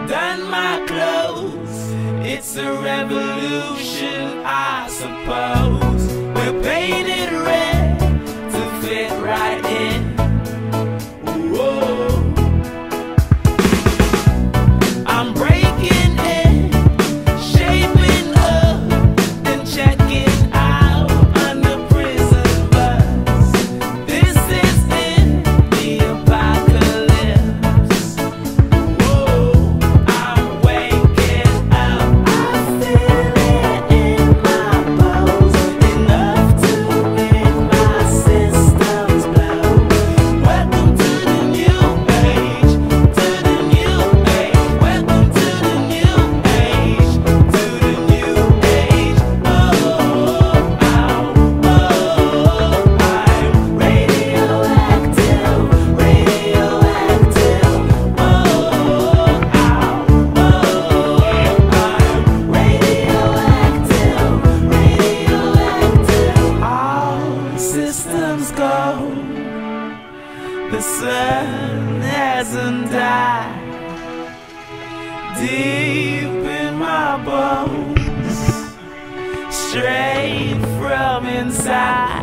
undone my clothes. It's a revolution, I suppose. We're painted red to fit right in. Whoa. I'm breaking in, shaping up, then checking out under prison bus. This is in the apocalypse. Whoa, I'm waking up. I feel it in my bones, enough to make my systems blow. Welcome to the new age, to the new age. Welcome to the new age, to the new age. Oh, I'm radioactive, radioactive. Oh, I'm radioactive, radioactive. All systems go. The sun hasn't died. Deep in my bones, straight from inside.